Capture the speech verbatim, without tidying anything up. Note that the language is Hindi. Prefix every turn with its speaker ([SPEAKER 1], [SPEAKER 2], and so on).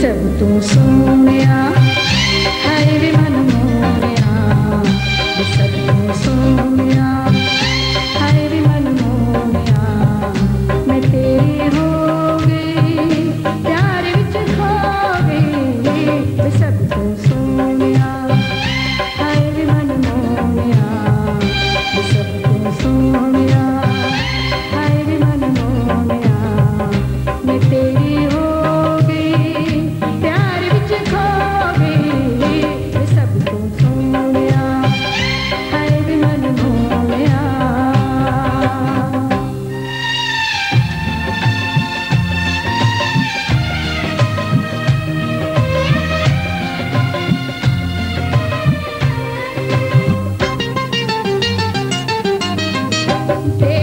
[SPEAKER 1] सब तू सोनिया हाय वे मन मोनिया सब तू सोनिया हाय वे मन मोनिया मैं तेरी हो गई प्यार विच खो गई सब तू सोनिया हाय वे मन मोनिया सब तू सोनिया हाय वे मन मोनिया मैं तेरी हो Hey